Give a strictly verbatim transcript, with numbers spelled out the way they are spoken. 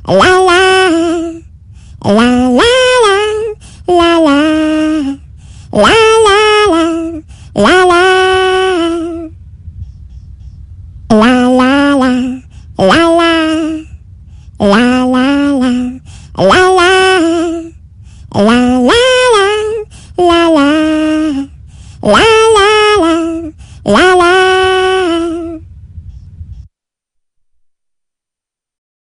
la la, la la la, la la, la la la, la la, la la la, la la, la la la, la la, la la la, la la, la la la, la la.